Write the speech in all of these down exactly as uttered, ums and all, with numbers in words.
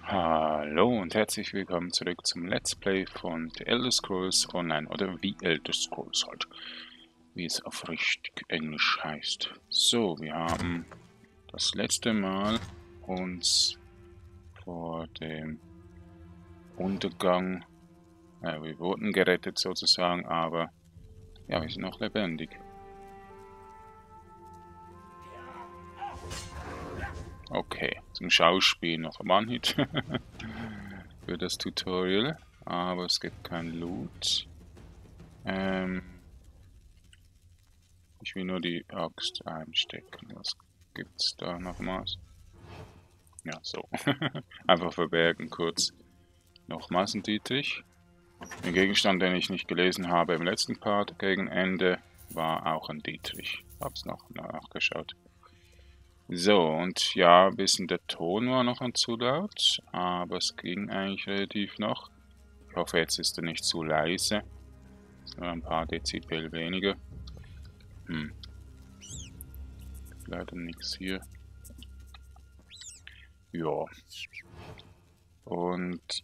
Hallo und herzlich willkommen zurück zum Let's Play von The Elder Scrolls Online oder The Elder Scrolls halt, wie es auf richtig Englisch heißt. So, wir haben das letzte Mal uns vor dem Untergang, äh, wir wurden gerettet sozusagen, aber ja, wir sind noch lebendig. Okay, zum Schauspiel noch ein One-Hit für das Tutorial, aber es gibt kein Loot. Ähm, ich will nur die Axt einstecken. Was gibt's da nochmals? Ja, so. Einfach verbergen kurz. Nochmals ein Dietrich. Den Gegenstand, den ich nicht gelesen habe im letzten Part gegen Ende, war auch ein Dietrich. Hab's noch nachgeschaut. So, und ja, ein bisschen der Ton war noch ein zu laut, aber es ging eigentlich relativ noch. Ich hoffe, jetzt ist er nicht zu leise. Nur ein paar Dezibel weniger. Hm. Leider nichts hier. Ja. Und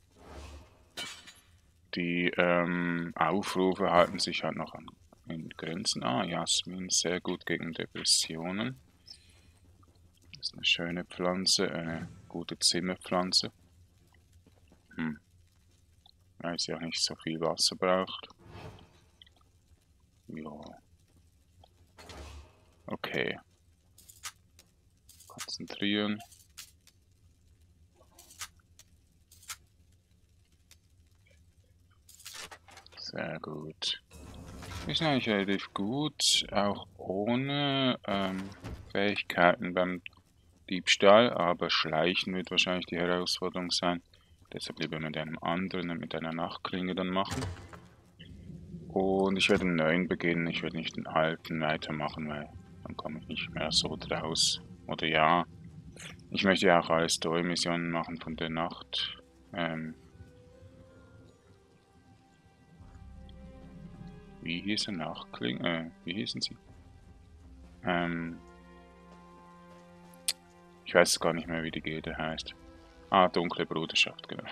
die ähm, Aufrufe halten sich halt noch an in Grenzen. Ah, Jasmin, sehr gut gegen Depressionen. Das ist eine schöne Pflanze, eine gute Zimmerpflanze. Hm. Weil sie auch nicht so viel Wasser braucht. Ja. Okay. Konzentrieren. Sehr gut. Wir sind eigentlich relativ gut, auch ohne ähm, Fähigkeiten beim Diebstahl, aber Schleichen wird wahrscheinlich die Herausforderung sein. Deshalb lieber mit einem anderen, mit einer Nachtklinge dann machen. Und ich werde einen neuen beginnen, ich werde nicht den alten weitermachen, weil dann komme ich nicht mehr so draus. Oder ja, ich möchte ja auch alle Story-Missionen machen von der Nacht. Ähm, wie hießen Nachtklinge? Äh, wie hießen sie? Ähm, ich weiß gar nicht mehr, wie die Gilde heißt. Ah, Dunkle Bruderschaft, genau.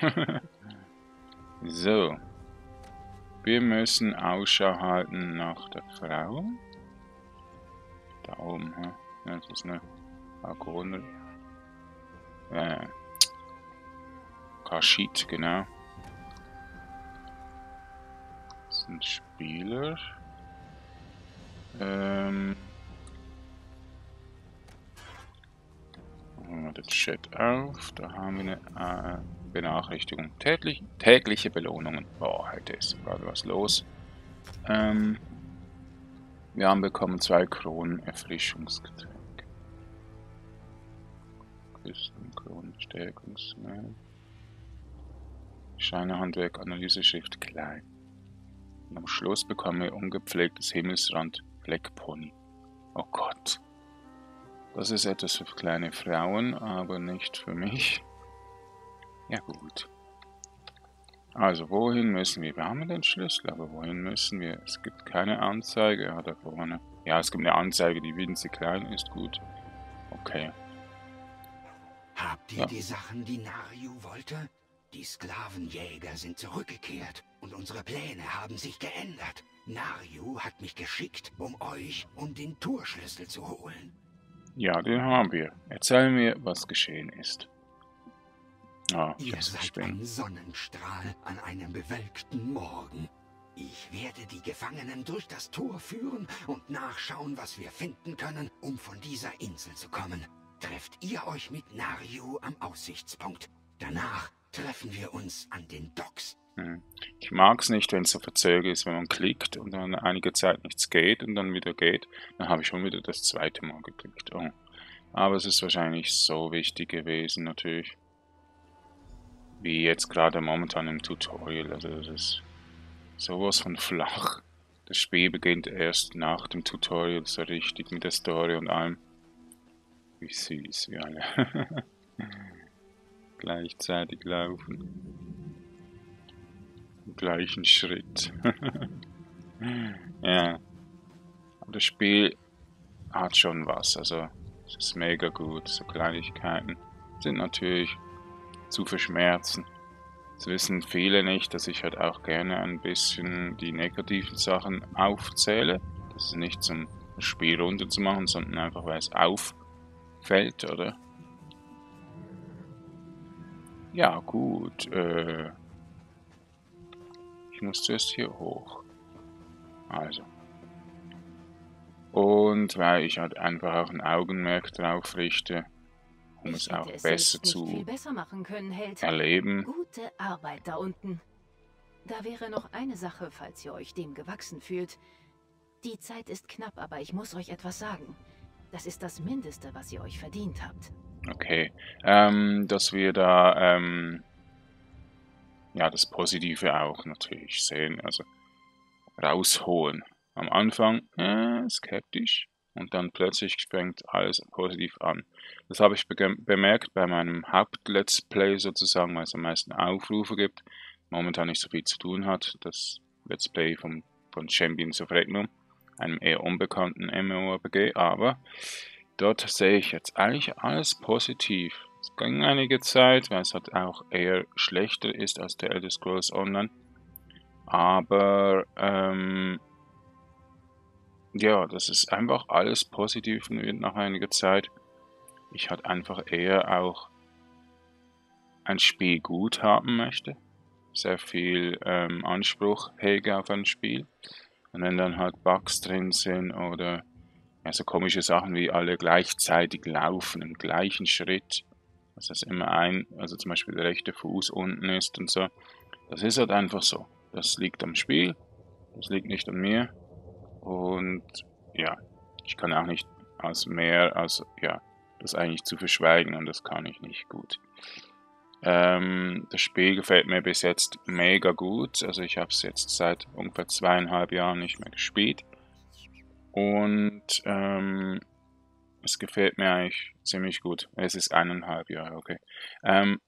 So. Wir müssen Ausschau halten nach der Frau. Da oben, hä? Ja, das ist eine Alkohol. Äh, Kashid, genau. Das sind Spieler. Ähm. Machen wir den Chat auf. Da haben wir eine äh, Benachrichtigung. Täglich, tägliche Belohnungen. Boah, heute ist gerade was los. Ähm. Wir haben bekommen zwei Kronen Erfrischungsgetränk. Küstenkronen, Stärkungsmittel. Schreinerhandwerk, Analyseschrift klein. Und am Schluss bekommen wir ungepflegtes Himmelsrand Fleckpony. Oh Gott. Das ist etwas für kleine Frauen, aber nicht für mich. Ja gut. Also wohin müssen wir? Wir haben den Schlüssel, aber wohin müssen wir? Es gibt keine Anzeige. Ja, da vorne. Ja, es gibt eine Anzeige, die winzig klein ist. Gut. Okay. Habt ihr Ja. die Sachen, die Nariu wollte? Die Sklavenjäger sind zurückgekehrt und unsere Pläne haben sich geändert. Nariu hat mich geschickt, um euch und den Turschlüssel zu holen. Ja, den haben wir. Erzähl mir, was geschehen ist. Ah, Ihr das ist seid Spinnen. ein Sonnenstrahl an einem bewölkten Morgen. Ich werde die Gefangenen durch das Tor führen und nachschauen, was wir finden können, um von dieser Insel zu kommen. Trefft ihr euch mit Nariu am Aussichtspunkt. Danach treffen wir uns an den Docks. Hm. Ich mag es nicht, wenn es so verzögert ist, wenn man klickt und dann einige Zeit nichts geht und dann wieder geht. Dann habe ich schon wieder das zweite Mal geklickt. Oh. Aber es ist wahrscheinlich so wichtig gewesen, natürlich. Wie jetzt gerade momentan im Tutorial. Also das ist sowas von flach. Das Spiel beginnt erst nach dem Tutorial so richtig mit der Story und allem. Wie süß, wie alle gleichzeitig laufen. Im gleichen Schritt. Ja. Aber das Spiel hat schon was. Also es ist mega gut. So Kleinigkeiten sind natürlich zu verschmerzen. Das wissen viele nicht, dass ich halt auch gerne ein bisschen die negativen Sachen aufzähle. Das ist nicht zum Spiel runterzumachen, sondern einfach, weil es auffällt, oder? Ja, gut. Äh, ich muss zuerst hier hoch. Also. Und weil ich halt einfach auch ein Augenmerk drauf richte, um Ich es auch hätte es besser selbst nicht zu viel besser machen können, Held. erleben. Gute Arbeit da unten. Da wäre noch eine Sache, falls ihr euch dem gewachsen fühlt. Die Zeit ist knapp, aber ich muss euch etwas sagen. Das ist das Mindeste, was ihr euch verdient habt. Okay. Ähm, dass wir da, ähm, ja, das Positive auch natürlich sehen, also rausholen. Am Anfang äh, skeptisch und dann plötzlich fängt alles positiv an. Das habe ich be bemerkt bei meinem Haupt-Let's Play sozusagen, weil es am meisten Aufrufe gibt, momentan nicht so viel zu tun hat, das Let's Play vom, von Champions of Regnum, einem eher unbekannten MMORPG, aber dort sehe ich jetzt eigentlich alles positiv. Es ging einige Zeit, weil es halt auch eher schlechter ist als der Elder Scrolls Online. Aber ähm, ja, das ist einfach alles positiv wird nach einiger Zeit. Ich halt einfach eher auch ein Spiel gut haben möchte. Sehr viel ähm, Anspruch hege auf ein Spiel. Und wenn dann halt Bugs drin sind oder ja, so komische Sachen wie alle gleichzeitig laufen im gleichen Schritt, dass das immer ein, also zum Beispiel der rechte Fuß unten ist und so. Das ist halt einfach so. Das liegt am Spiel, das liegt nicht an mir. Und ja, ich kann auch nicht als mehr als, ja, das eigentlich zu verschweigen und das kann ich nicht gut. Ähm, das Spiel gefällt mir bis jetzt mega gut. Also ich habe es jetzt seit ungefähr zweieinhalb Jahren nicht mehr gespielt. Und ähm, es gefällt mir eigentlich ziemlich gut. Es ist eineinhalb Jahre, okay. Ähm,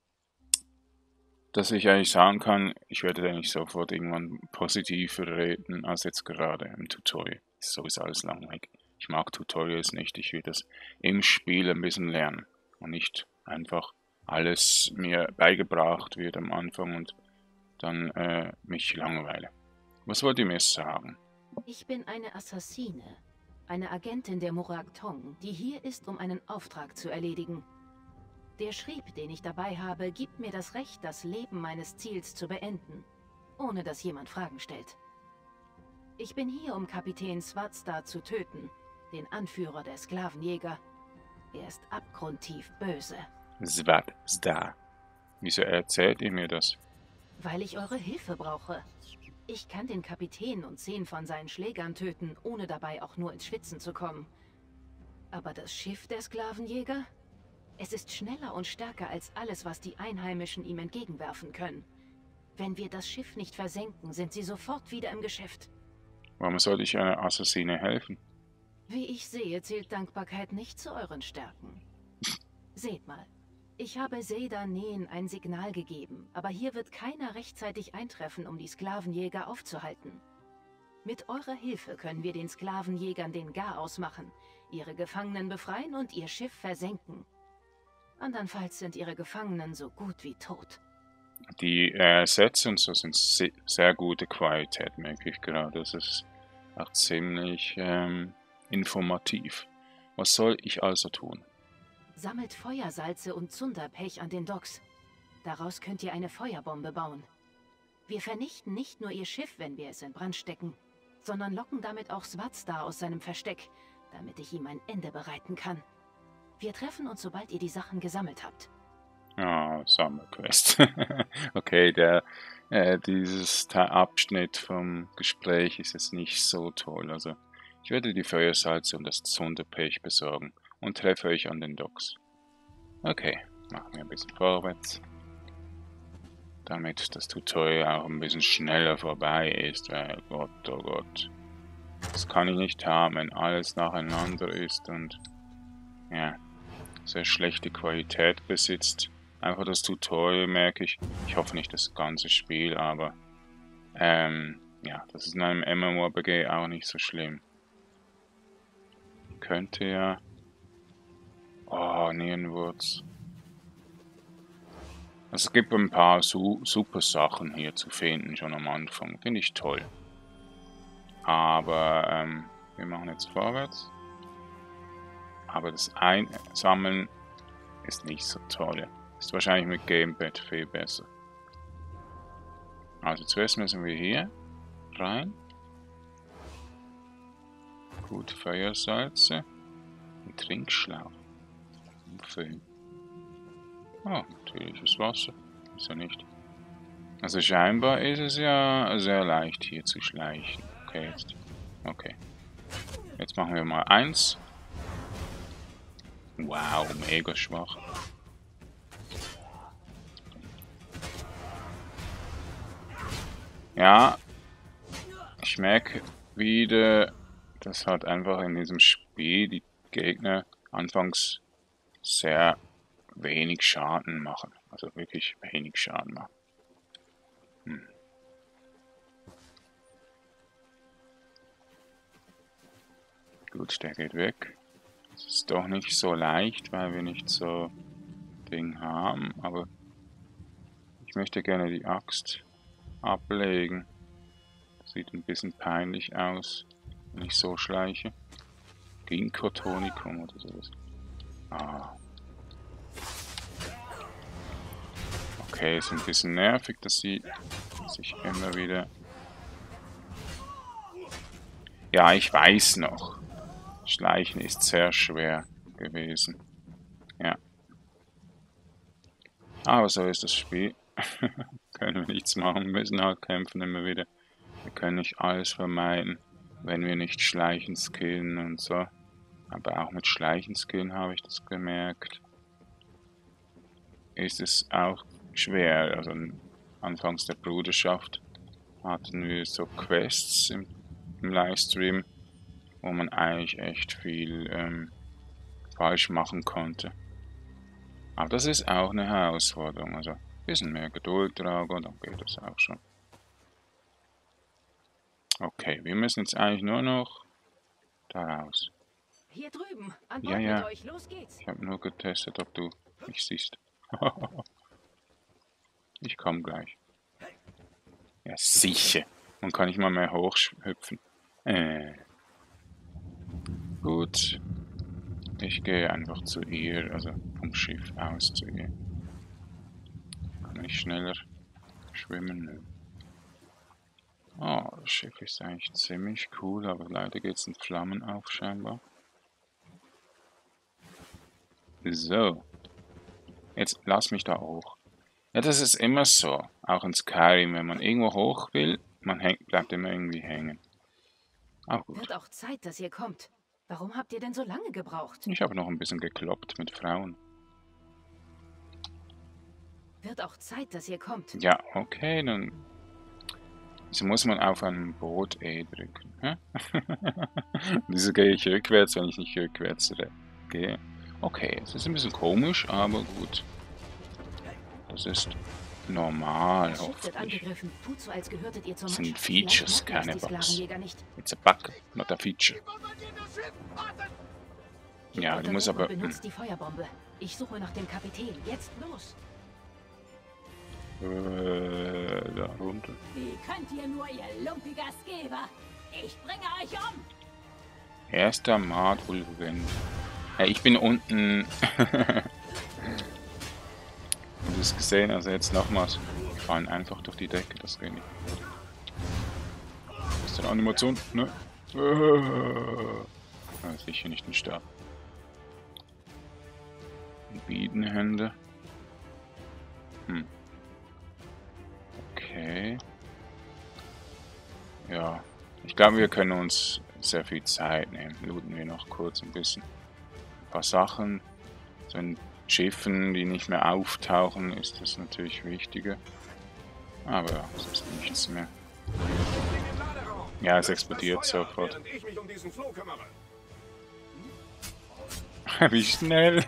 dass ich eigentlich sagen kann, ich werde eigentlich sofort irgendwann positiver reden als jetzt gerade im Tutorial. So ist alles langweilig. Ich mag Tutorials nicht, ich will das im Spiel ein bisschen lernen und nicht einfach alles mir beigebracht wird am Anfang und dann äh, mich langweile. Was wollt ihr mir sagen? Ich bin eine Assassine. Eine Agentin der Morag Tong, die hier ist, um einen Auftrag zu erledigen. Der Schrieb, den ich dabei habe, gibt mir das Recht, das Leben meines Ziels zu beenden, ohne dass jemand Fragen stellt. Ich bin hier, um Kapitän Svartstar zu töten, den Anführer der Sklavenjäger. Er ist abgrundtief böse. Svartstar. Wieso erzählt ihr mir das? Weil ich eure Hilfe brauche. Ich kann den Kapitän und zehn von seinen Schlägern töten, ohne dabei auch nur ins Schwitzen zu kommen. Aber das Schiff der Sklavenjäger? Es ist schneller und stärker als alles, was die Einheimischen ihm entgegenwerfen können. Wenn wir das Schiff nicht versenken, sind sie sofort wieder im Geschäft. Warum soll ich einer Assassine helfen? Wie ich sehe, zählt Dankbarkeit nicht zu euren Stärken. Seht mal, ich habe Seda Neen ein Signal gegeben, aber hier wird keiner rechtzeitig eintreffen, um die Sklavenjäger aufzuhalten. Mit eurer Hilfe können wir den Sklavenjägern den Garaus machen, ihre Gefangenen befreien und ihr Schiff versenken. Andernfalls sind ihre Gefangenen so gut wie tot. Die äh, Sätze und so sind se sehr gute Qualität, merke ich gerade. Das ist auch ziemlich ähm, informativ. Was soll ich also tun? Sammelt Feuersalze und Zunderpech an den Docks. Daraus könnt ihr eine Feuerbombe bauen. Wir vernichten nicht nur ihr Schiff, wenn wir es in Brand stecken, sondern locken damit auch Svartstar aus seinem Versteck, damit ich ihm ein Ende bereiten kann. Wir treffen uns, sobald ihr die Sachen gesammelt habt. Ah, Sammelquest. Okay, der, äh, dieses Ta- Abschnitt vom Gespräch ist jetzt nicht so toll. Also, ich werde die Feuersalze und das Zunderpech besorgen und treffe euch an den Docks. Okay, machen wir ein bisschen vorwärts. Damit das Tutorial auch ein bisschen schneller vorbei ist, weil Gott, oh Gott. Das kann ich nicht haben, wenn alles nacheinander ist und ja, sehr schlechte Qualität besitzt. Einfach das Tutorial merke ich. Ich hoffe nicht das ganze Spiel, aber ähm, ja, das ist in einem MMORPG auch nicht so schlimm. Könnte ja... Oh, Nierenwurz. Also es gibt ein paar su super Sachen hier zu finden, schon am Anfang. Finde ich toll. Aber ähm, wir machen jetzt vorwärts. Aber das Einsammeln ist nicht so toll. Ist wahrscheinlich mit Gamepad viel besser. Also zuerst müssen wir hier rein. Gut, Feuersalze. Ein Trinkschlauch. Umfüllen. Oh, natürliches Wasser. Ist ja nicht. Also scheinbar ist es ja sehr leicht hier zu schleichen. Okay, jetzt. Okay. Jetzt machen wir mal eins. Wow, mega schwach. Ja, ich merke wieder, dass halt einfach in diesem Spiel die Gegner anfangs sehr wenig Schaden machen. Also wirklich wenig Schaden machen. Hm. Gut, der geht weg. Es ist doch nicht so leicht, weil wir nicht so Ding haben, aber ich möchte gerne die Axt ablegen. Sieht ein bisschen peinlich aus, wenn ich so schleiche. Ginkgo-Tonikum oder sowas. Ah. Okay, ist ein bisschen nervig, dass sie sich immer wieder... Ja, ich weiß noch. Schleichen ist sehr schwer gewesen. Ja. Aber so ist das Spiel. Können wir nichts machen, müssen halt kämpfen immer wieder. Wir können nicht alles vermeiden, wenn wir nicht Schleichen skillen und so. Aber auch mit Schleichen skillen habe ich das gemerkt. Ist es auch schwer. Also anfangs der Bruderschaft hatten wir so Quests im, im Livestream, wo man eigentlich echt viel ähm, falsch machen konnte. Aber das ist auch eine Herausforderung. Also ein bisschen mehr Geduld tragen und dann geht das auch schon. Okay, wir müssen jetzt eigentlich nur noch da raus. Hier drüben, an Bord Ja, ja. mit euch, los geht's. Ich habe nur getestet, ob du mich siehst. Ich komme gleich. Ja, sicher. Man kann nicht mal mehr hochhüpfen. Äh. Gut. Ich gehe einfach zu ihr, also vom Schiff aus zu ihr. Kann ich schneller schwimmen? Oh, das Schiff ist eigentlich ziemlich cool, aber leider geht es in Flammen auf scheinbar. So. Jetzt lass mich da hoch. Ja, das ist immer so. Auch in Skyrim, wenn man irgendwo hoch will, man hängt, bleibt immer irgendwie hängen. Auch gut. Wird auch Zeit, dass ihr kommt. Warum habt ihr denn so lange gebraucht? Ich habe noch ein bisschen gekloppt mit Frauen. Wird auch Zeit, dass ihr kommt. Ja, okay, dann... So muss man auf ein Boot E drücken. Hä? Wieso gehe ich rückwärts, wenn ich nicht rückwärts gehe? Okay, es ist ein bisschen komisch, aber gut. Das ist normal, Das Schiff wird hoffentlich. angegriffen. Tut so, als gehörtet ihr zur Das sind Mannschaft. Features, Vielleicht merken keine es die Bugs. Sklavenjäger nicht. It's a bug, not a feature. Ja, Geht die muss unter aber... Deck und Hm. benutzt die Feuerbombe. Ich suche nach dem Kapitän. Jetzt los. Äh, da runter. Wie könnt ihr nur, ihr lumpiger Skewer? Ich bringe euch um! Erster Mord Ulven. Ja, ich bin unten. Hast du es gesehen? Also jetzt nochmals. Wir fallen einfach durch die Decke, das geht nicht. Ist eine Animation? Ne? Ah, sicher nicht ein Stab. Biedenhände. Hm. Okay. Ja. Ich glaube, wir können uns sehr viel Zeit nehmen. Looten wir noch kurz ein bisschen. Ein paar Sachen. So in Schiffen, die nicht mehr auftauchen, ist das natürlich wichtiger. Aber ja, es ist nichts mehr. Ja, es explodiert sofort. Wie schnell!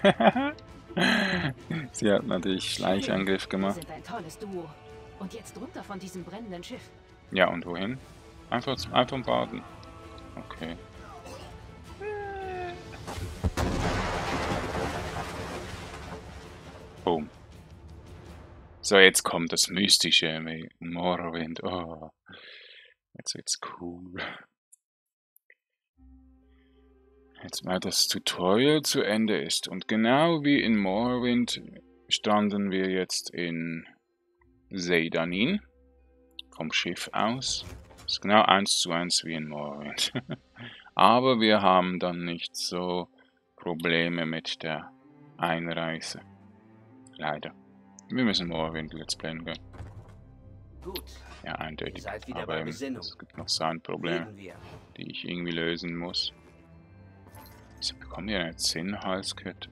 Sie hat natürlich Schleichangriff Wir gemacht. sind ein tolles Duo. Und jetzt runter von diesem brennenden Schiff. Ja, und wohin? Einfach, einfach baden. Okay. Boom. So, jetzt kommt das Mystische mit Morrowind. Oh, jetzt wird's cool. Jetzt mal das Tutorial zu Ende ist. Und genau wie in Morrowind standen wir jetzt in Seydanin vom Schiff aus. Das ist genau eins zu eins wie in Morrowind. Aber wir haben dann nicht so Probleme mit der Einreise. Leider. Wir müssen Morrowind Let's Playen gehen. Gut. Ja, eindeutig. Ihr seid wieder Aber bei ähm, Besinnung. es gibt noch Soundprobleme, Reden wir. die ich irgendwie lösen muss. Wieso bekommen wir eine Zinnhalskette?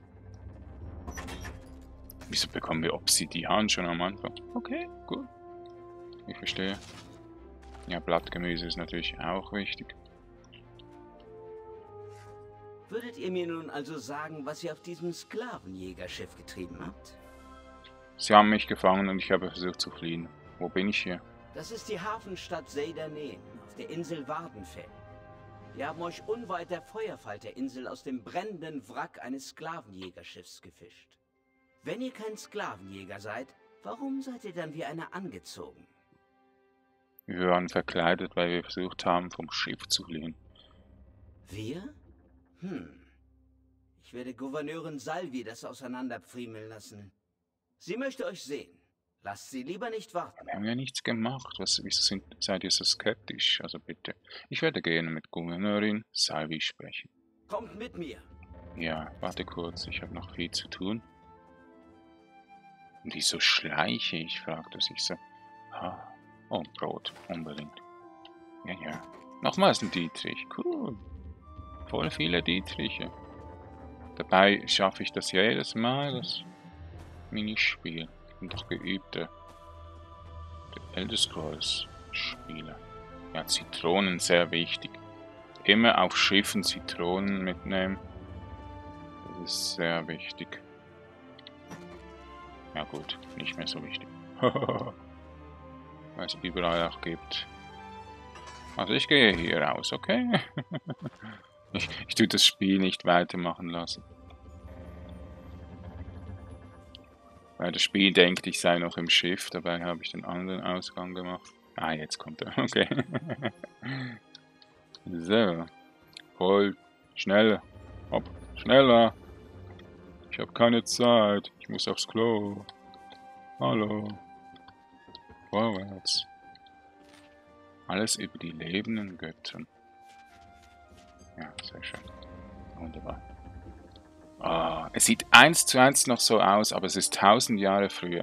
Wieso bekommen wir Obsidian schon am Anfang? Okay, gut. Ich verstehe. Ja, Blattgemüse ist natürlich auch wichtig. Würdet ihr mir nun also sagen, was ihr auf diesem Sklavenjägerschiff getrieben habt? Sie haben mich gefangen und ich habe versucht zu fliehen. Wo bin ich hier? Das ist die Hafenstadt Seydanen auf der Insel Wardenfell. Wir haben euch unweit der Feuerfalterinsel aus dem brennenden Wrack eines Sklavenjägerschiffs gefischt. Wenn ihr kein Sklavenjäger seid, warum seid ihr dann wie einer angezogen? Wir waren verkleidet, weil wir versucht haben, vom Schiff zu fliehen. Wir? Hm. Ich werde Gouverneurin Salvi das auseinanderpfriemeln lassen. Sie möchte euch sehen. Lasst sie lieber nicht warten. Wir haben ja nichts gemacht. Was, wieso sind, seid ihr so skeptisch? Also bitte. Ich werde gerne mit Gouverneurin Salvi sprechen. Kommt mit mir. Ja, warte kurz. Ich habe noch viel zu tun. Und wieso schleiche ich? Fragte sich so. Ah, oh, Brot. Unbedingt. Ja, ja. Nochmals ein Dietrich. Cool. Voll viele Dietriche. Dabei schaffe ich das ja jedes Mal, das Minispiel. Ich bin doch geübter Elder Scrolls Spieler. Ja, Zitronen sehr wichtig. Immer auf Schiffen Zitronen mitnehmen. Das ist sehr wichtig. Ja gut, nicht mehr so wichtig. Weil es überall auch gibt. Also ich gehe hier raus, okay? ich, ich tue das Spiel nicht weitermachen lassen. Weil das Spiel denkt, ich sei noch im Schiff, dabei habe ich den anderen Ausgang gemacht. Ah, jetzt kommt er, okay. So. Voll. Schneller. Hopp. Schneller. Ich habe keine Zeit. Ich muss aufs Klo. Hallo. Vorwärts. Alles über die lebenden Götter. Ja, sehr schön. Wunderbar. Ah, es sieht eins zu eins noch so aus, aber es ist tausend Jahre früher.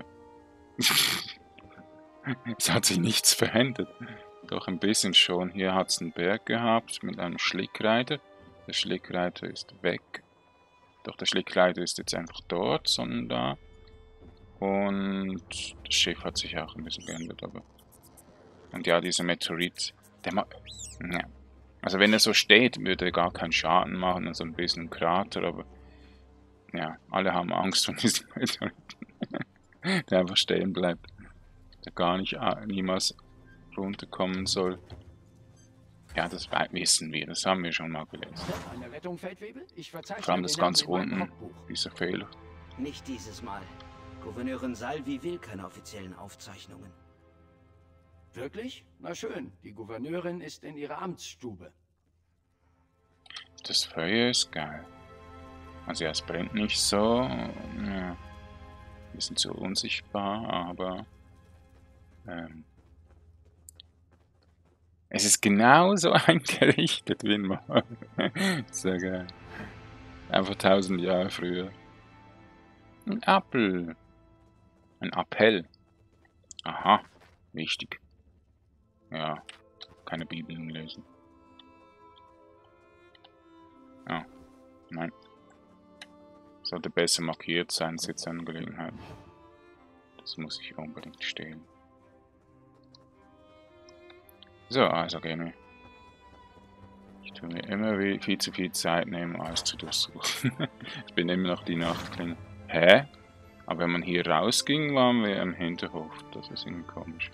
Es hat sich nichts verändert. Doch ein bisschen schon. Hier hat es einen Berg gehabt mit einem Schlickreiter. Der Schlickreiter ist weg. Doch der Schlickreiter ist jetzt einfach dort, sondern da. Und das Schiff hat sich auch ein bisschen geändert, aber. Und ja, dieser Meteorit, der ma ja. Also wenn er so steht, würde er gar keinen Schaden machen, also ein bisschen Krater, aber ja, alle haben Angst vor diesem Meteoriten, der einfach stehen bleibt, der gar nicht niemals runterkommen soll. Ja, das wissen wir, das haben wir schon mal gelesen. Eine Rettung, Feldwebel? Ich verzeichne Vor allem das den ganz Namen in meinem unten, Logbuch. dieser Fehler. Nicht dieses Mal. Gouverneurin Salvi will keine offiziellen Aufzeichnungen. Wirklich? Na schön, die Gouverneurin ist in ihrer Amtsstube. Das Feuer ist geil. Also ja, es brennt nicht so, ja, ein bisschen zu unsichtbar, aber ähm, es ist genauso eingerichtet wie in Morrowind. Sehr geil. Einfach tausend Jahre früher. Ein Apfel. Ein Appell. Aha, wichtig. Ja, keine Bibeln lesen. Ah, nein. Sollte besser markiert sein, Sitzangelegenheiten. Das muss ich unbedingt stehen. So, also gehen wir. Ich tue mir immer viel zu viel Zeit nehmen, alles zu durchsuchen. Ich bin immer noch die Nachtklinge. Hä? Aber wenn man hier rausging, waren wir im Hinterhof. Das ist irgendwie komisch.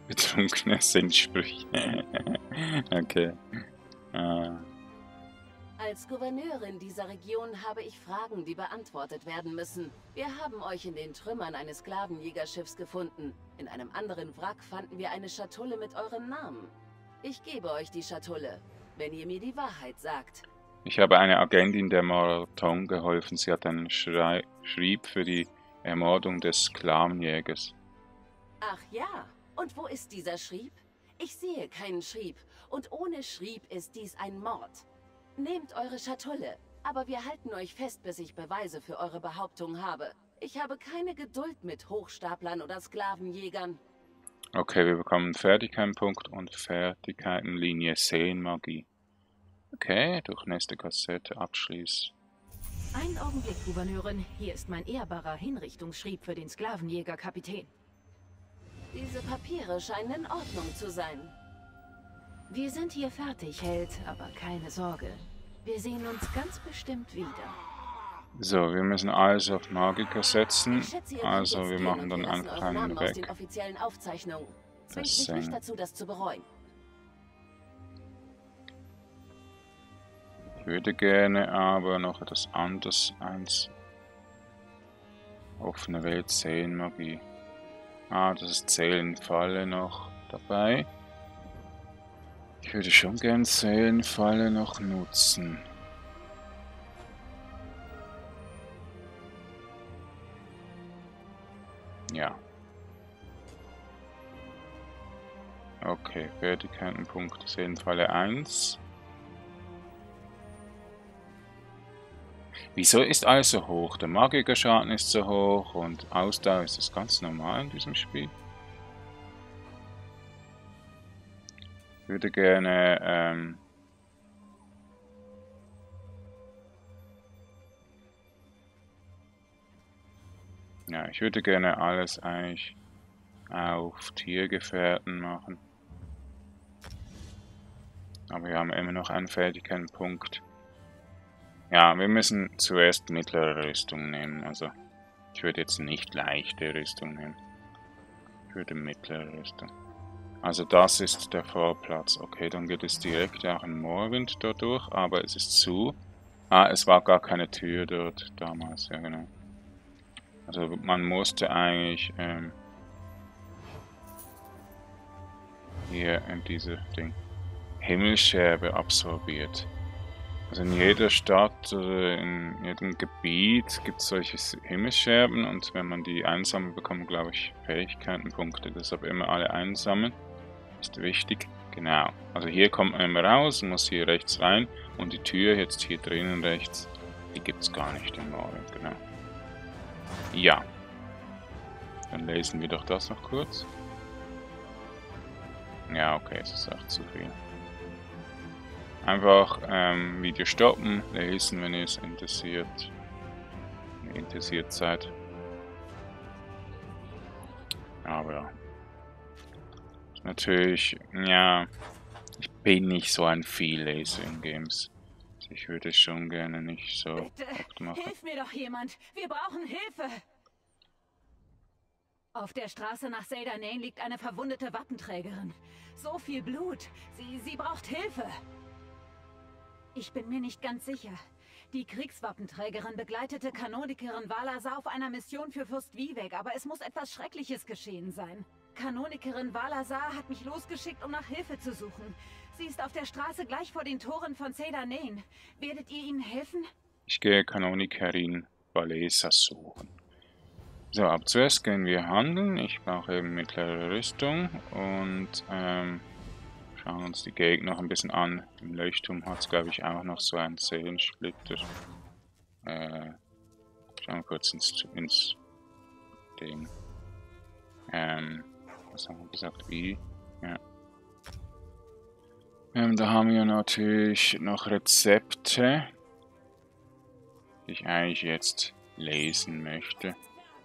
Betrunkene Sinnsprüche. Okay. Ah. Als Gouverneurin dieser Region habe ich Fragen, die beantwortet werden müssen. Wir haben euch in den Trümmern eines Sklavenjägerschiffs gefunden. In einem anderen Wrack fanden wir eine Schatulle mit eurem Namen. Ich gebe euch die Schatulle, wenn ihr mir die Wahrheit sagt. Ich habe einer Agentin der Marathon geholfen. Sie hat einen Schrei Schrieb für die Ermordung des Sklavenjägers. Ach ja, und wo ist dieser Schrieb? Ich sehe keinen Schrieb, und ohne Schrieb ist dies ein Mord. Nehmt eure Schatulle, aber wir halten euch fest, bis ich Beweise für eure Behauptung habe. Ich habe keine Geduld mit Hochstaplern oder Sklavenjägern. Okay, wir bekommen Fertigkeitenpunkt und Fertigkeitenlinie Seenmagie. Okay, durch nächste Kassette abschließen. Einen Augenblick, Gouverneurin. Hier ist mein ehrbarer Hinrichtungsschrieb für den Sklavenjäger-Kapitän. Diese Papiere scheinen in Ordnung zu sein. Wir sind hier fertig, Held, aber keine Sorge. Wir sehen uns ganz bestimmt wieder. So, wir müssen alles auf Magiker setzen. Ich schätze, ihr Also könnt wir jetzt machen gehen dann und wir lassen einfach eure einen Namen aus weg. den offiziellen Aufzeichnungen. Zwingt Das, mich nicht ähm, dazu, das zu bereuen. Ich würde gerne aber noch etwas anderes eins. Offene Welt, Seenmagie. Ah, das ist Seelenfalle noch dabei. Ich würde schon gern Seelenfalle noch nutzen. Ja. Okay, Fertigkeitenpunkt Seelenfalle eins. Wieso ist alles so hoch? Der Magikerschaden ist so hoch und Ausdauer ist das ganz normal in diesem Spiel. Ich würde gerne ähm, ja, ich würde gerne alles eigentlich auf Tiergefährten machen. Aber wir haben immer noch einen Fertigkeitenpunkt. Ja, wir müssen zuerst mittlere Rüstung nehmen. Also ich würde jetzt nicht leichte Rüstung nehmen. Ich würde mittlere Rüstung. Also das ist der Vorplatz. Okay, dann geht es direkt auch in Morrowind dort durch, aber es ist zu. Ah, es war gar keine Tür dort damals, ja genau. Also man musste eigentlich ähm, hier in diese Ding Himmelscherbe absorbiert. Also in jeder Stadt oder in jedem Gebiet gibt es solche Himmelsscherben und wenn man die einsammelt, bekommt man, glaube ich, Fähigkeitenpunkte. Deshalb immer alle einsammeln. Ist wichtig. Genau. Also hier kommt man immer raus und muss hier rechts rein und die Tür jetzt hier drinnen rechts, die gibt es gar nicht im Morrowind, genau. Ja. Dann lesen wir doch das noch kurz. Ja, okay, es ist auch zu viel. Einfach ähm, Video stoppen, lesen, wenn ihr es interessiert. Wenn ihr interessiert seid. Aber ja. Natürlich, ja, ich bin nicht so ein Vielleser in Games. Ich würde es schon gerne nicht so Bitte, oft machen. hilf mir doch jemand. Wir brauchen Hilfe. Auf der Straße nach Seyda-Neen liegt eine verwundete Wappenträgerin. So viel Blut. Sie, sie braucht Hilfe. Ich bin mir nicht ganz sicher. Die Kriegswappenträgerin begleitete Kanonikerin Valazar auf einer Mission für Fürst Vivek, aber es muss etwas Schreckliches geschehen sein. Kanonikerin Valazar hat mich losgeschickt, um nach Hilfe zu suchen. Sie ist auf der Straße gleich vor den Toren von Seyda-Neen. Werdet ihr ihnen helfen? Ich gehe Kanonikerin Valazar suchen. So, ab zuerst gehen wir handeln. Ich brauche eben mittlere Rüstung und ähm, schauen uns die Gegner noch ein bisschen an. Im Leuchtturm hat es, glaube ich, auch noch so einen Seelensplitter. Äh, schauen wir kurz ins, ins Ding. Ähm, was haben wir gesagt? Wie? Ja. Ähm, da haben wir natürlich noch Rezepte, die ich eigentlich jetzt lesen möchte.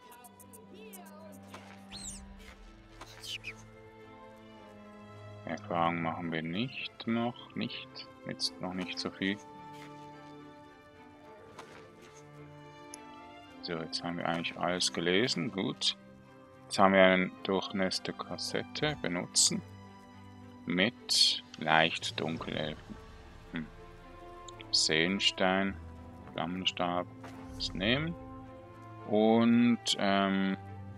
Erfahrung machen wir nicht noch, nicht, jetzt noch nicht so viel. So, jetzt haben wir eigentlich alles gelesen, gut. Jetzt haben wir eine durchnässte Kassette, benutzen, mit leicht Dunkelelfen. Hm. Seelenstein, Flammenstab, das nehmen. Und ähm,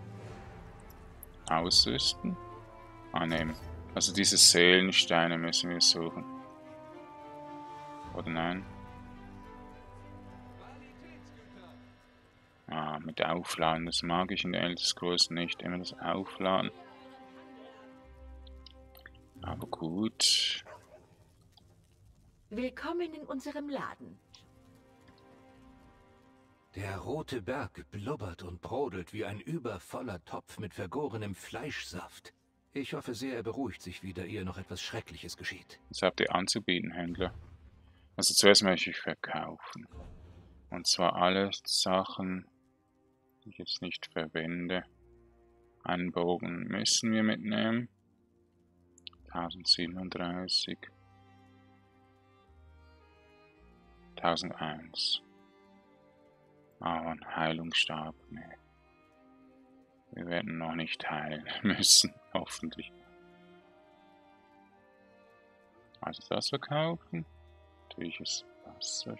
ausrüsten. Annehmen. Also diese Seelensteine müssen wir suchen. Oder nein? Ah, mit Aufladen. Das mag ich in Elder Scrolls nicht. Immer das Aufladen. Aber gut. Willkommen in unserem Laden. Der rote Berg blubbert und brodelt wie ein übervoller Topf mit vergorenem Fleischsaft. Ich hoffe sehr, er beruhigt sich wieder, ehe noch etwas Schreckliches geschieht. Was habt ihr anzubieten, Händler? Also zuerst möchte ich verkaufen. Und zwar alle Sachen, die ich jetzt nicht verwende. Einen Bogen müssen wir mitnehmen. tausendsiebenunddreißig. tausendeins. Aber ein Heilungsstab, ne. Wir werden noch nicht heilen müssen, hoffentlich. Also das verkaufen. Natürliches Wasser.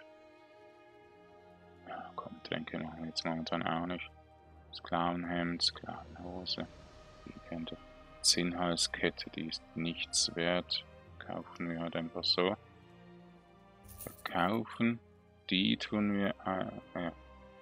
Ja, komm, Tränke machen wir jetzt momentan auch nicht. Sklavenhemd, Sklavenhose. Die kennt ihr. Zinnhalskette, die ist nichts wert. Kaufen wir halt einfach so. Verkaufen. Die tun wir. Äh, ja.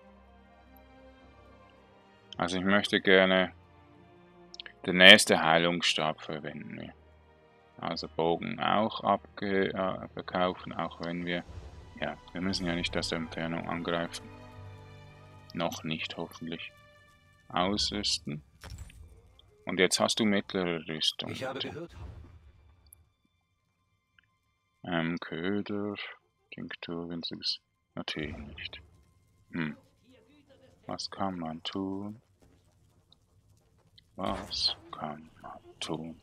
Also ich möchte gerne den nächsten Heilungsstab verwenden wir. Also Bogen auch abge äh, verkaufen, auch wenn wir, ja, wir müssen ja nicht aus der Entfernung angreifen. Noch nicht, hoffentlich. Ausrüsten. Und jetzt hast du mittlere Rüstung. Ich habe gehört. Ähm, Köder, Tinktur, winziges. Natürlich nicht. Hm. Was kann man tun? Was kann man tun?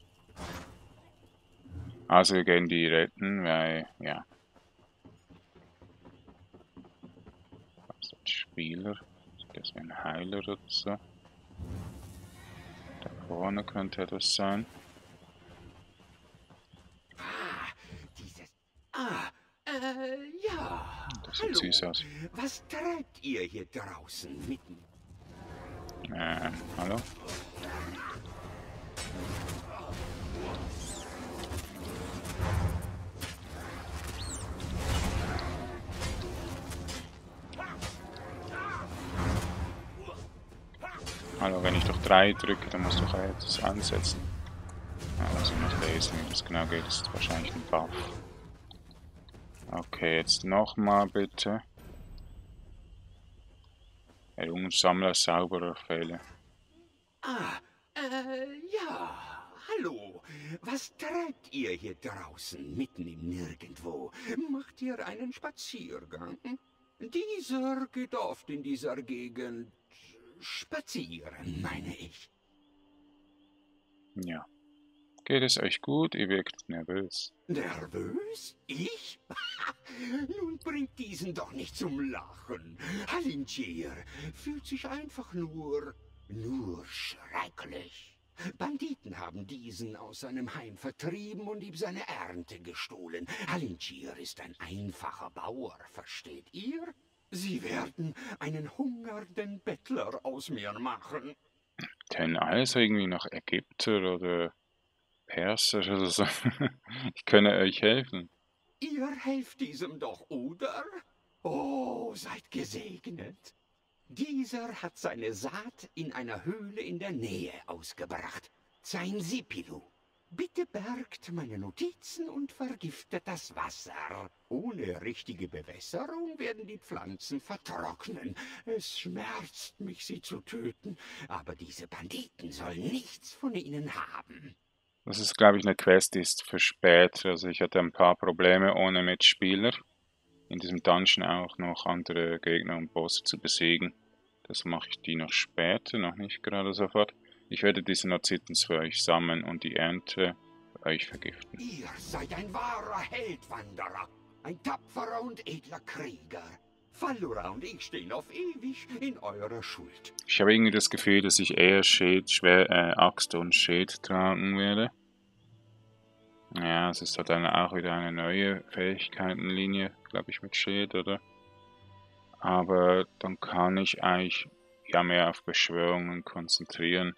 Also wir gehen die retten, weil, ja. Was ist ein Spieler? Das ist ein Heiler oder so. Da vorne könnte das sein. Ah, dieses... Ah, äh, ja. Das sieht Hallo. süß aus. Was treibt ihr hier draußen mitten? Ähm, hallo? Hallo, wenn ich doch drei drücke, dann muss doch etwas ansetzen. Also noch lesen, wie das genau geht, das ist wahrscheinlich ein Buff. Okay, jetzt nochmal bitte. Herumsammler sauberer Fälle. Ah, äh, ja. Hallo. Was treibt ihr hier draußen mitten im Nirgendwo? Macht ihr einen Spaziergang? Dieser geht oft in dieser Gegend spazieren, meine ich. Ja. Geht es euch gut? Ihr wirkt nervös. Nervös? Ich? Nun bringt diesen doch nicht zum Lachen. Halintier fühlt sich einfach nur, nur schrecklich. Banditen haben diesen aus seinem Heim vertrieben und ihm seine Ernte gestohlen. Halintier ist ein einfacher Bauer, versteht ihr? Sie werden einen hungernden Bettler aus mir machen. Denn alles irgendwie nach Ägypter oder Perser oder so. Ich könnte euch helfen. Ihr helft diesem doch, oder? Oh, seid gesegnet. Dieser hat seine Saat in einer Höhle in der Nähe ausgebracht. Sein Sipilu. Bitte bergt meine Notizen und vergiftet das Wasser. Ohne richtige Bewässerung werden die Pflanzen vertrocknen. Es schmerzt mich, sie zu töten, aber diese Banditen sollen nichts von ihnen haben. Das ist, glaube ich, eine Quest, die ist für später. Also ich hatte ein paar Probleme ohne Mitspieler. In diesem Dungeon auch noch andere Gegner und Bosse zu besiegen. Das mache ich die noch später, noch nicht gerade sofort. Ich werde diese Notizen für euch sammeln und die Ernte für euch vergiften. Ihr seid ein wahrer Heldwanderer, ein tapferer und edler Krieger. Fallura und ich stehen auf ewig in eurer Schuld. Ich habe irgendwie das Gefühl, dass ich eher Schild, Schwer, äh, Axt und Schild tragen werde. Ja, es ist halt dann auch wieder eine neue Fähigkeitenlinie glaube ich, mit Schild, oder? Aber dann kann ich eigentlich ja mehr auf Beschwörungen konzentrieren.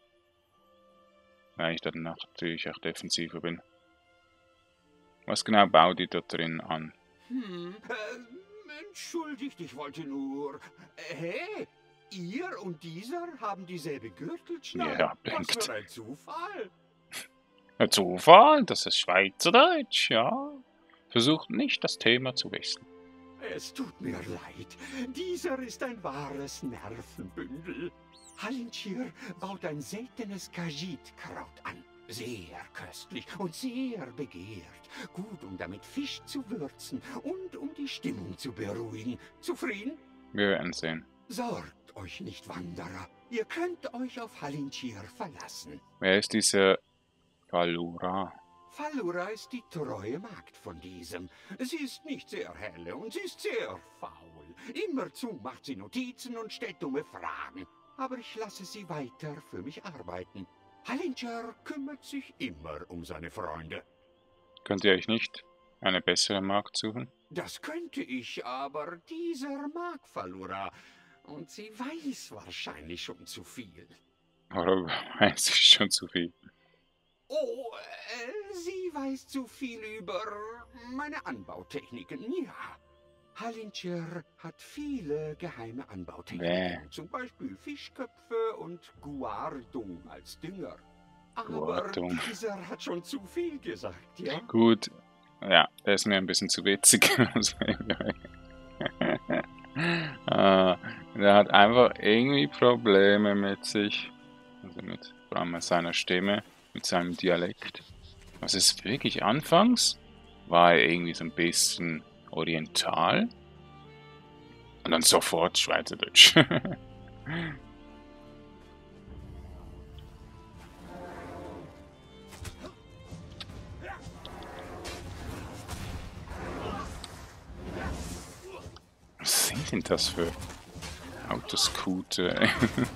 Weil ich dann natürlich auch defensiver bin. Was genau baut die da drin an? Hm, äh, entschuldigt, ich wollte nur... Äh, hey, ihr und dieser haben dieselbe Gürtelschnalle. Ja, Was blinkt. für ein Zufall. Ein Zufall, das ist Schweizerdeutsch, ja. Versucht nicht, das Thema zu wechseln. Es tut mir leid. Dieser ist ein wahres Nervenbündel. Halinchir baut ein seltenes Kajitkraut an. Sehr köstlich und sehr begehrt. Gut, um damit Fisch zu würzen und um die Stimmung zu beruhigen. Zufrieden? Wir werden sehen. Sorgt euch nicht, Wanderer. Ihr könnt euch auf Halinchir verlassen. Wer ist diese Falura? Falura ist die treue Magd von diesem. Sie ist nicht sehr helle und sie ist sehr faul. Immerzu macht sie Notizen und stellt dumme Fragen. Aber ich lasse sie weiter für mich arbeiten. Halinchir kümmert sich immer um seine Freunde. Könnt ihr euch nicht eine bessere Magd suchen? Das könnte ich, aber dieser mag Falura. Und sie weiß wahrscheinlich schon zu viel. Oder weiß ich schon zu viel? Oh, äh, sie weiß zu viel über meine Anbautechniken, ja. Halinchir hat viele geheime Anbautechniken, Bäh. zum Beispiel Fischköpfe und Guardung als Dünger. Aber Guardung. dieser hat schon zu viel gesagt, ja? Gut, ja, der ist mir ein bisschen zu witzig. ah, der hat einfach irgendwie Probleme mit sich, also mit vor allem mit seiner Stimme, mit seinem Dialekt. Was ist wirklich anfangs? War er irgendwie so ein bisschen oriental und dann sofort Schweizerdeutsch. Was sind denn das für Autoscooter?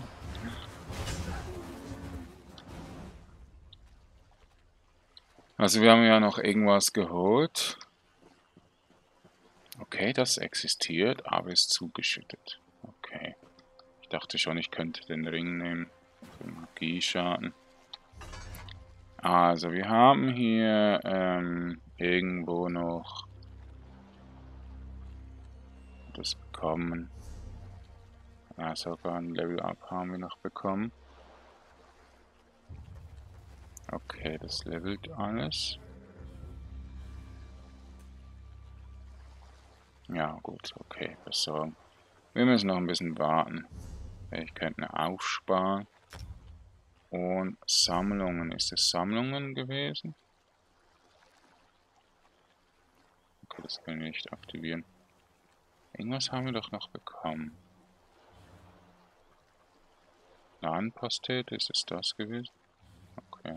Also wir haben ja noch irgendwas geholt. Okay, das existiert, aber ist zugeschüttet. Okay. Ich dachte schon, ich könnte den Ring nehmen für Magieschaden. Also wir haben hier ähm, irgendwo noch das bekommen. Ja, sogar ein Level-Up haben wir noch bekommen. Okay, das levelt alles. Ja, gut, okay, Versorgung. Wir müssen noch ein bisschen warten. Fähigkeiten aufsparen. Und Sammlungen. Ist es Sammlungen gewesen? Okay, das können wir nicht aktivieren. Irgendwas haben wir doch noch bekommen. Ladenpastete, ist es das gewesen? Okay.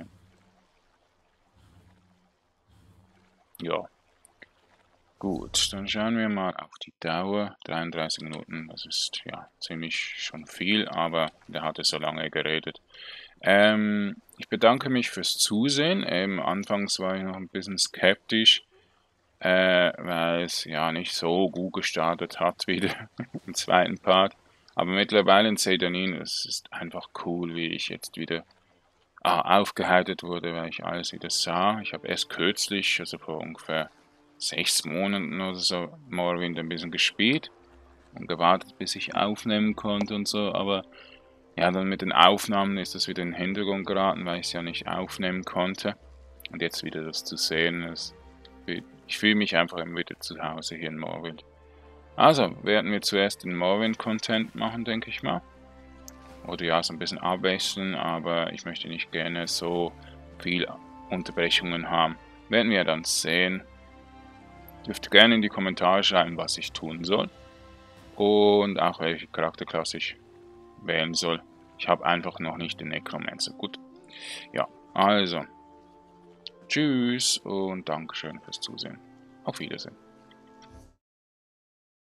Ja. Gut, dann schauen wir mal auf die Dauer. dreiunddreißig Minuten, das ist ja ziemlich schon viel, aber der hatte so lange geredet. Ähm, ich bedanke mich fürs Zusehen. Ähm, anfangs war ich noch ein bisschen skeptisch, äh, weil es ja nicht so gut gestartet hat wieder im zweiten Part. Aber mittlerweile in Seyda-Neen, es ist einfach cool, wie ich jetzt wieder ah, aufgeheitert wurde, weil ich alles wieder sah. Ich habe erst kürzlich, also vor ungefähr sechs Monaten oder so, Morrowind ein bisschen gespielt und gewartet, bis ich aufnehmen konnte und so, aber ja, dann mit den Aufnahmen ist das wieder in den Hintergrund geraten, weil ich es ja nicht aufnehmen konnte. Und jetzt wieder das zu sehen, ist, ich fühle mich einfach immer wieder zu Hause hier in Morrowind. Also, werden wir zuerst den Morrowind-Content machen, denke ich mal. Oder ja, so ein bisschen abwechseln, aber ich möchte nicht gerne so viel Unterbrechungen haben. Werden wir dann sehen. Dürft gerne in die Kommentare schreiben, was ich tun soll. Und auch welche Charakterklasse ich wählen soll. Ich habe einfach noch nicht den Necromancer. Gut. Ja, also. Tschüss und Dankeschön fürs Zusehen. Auf Wiedersehen.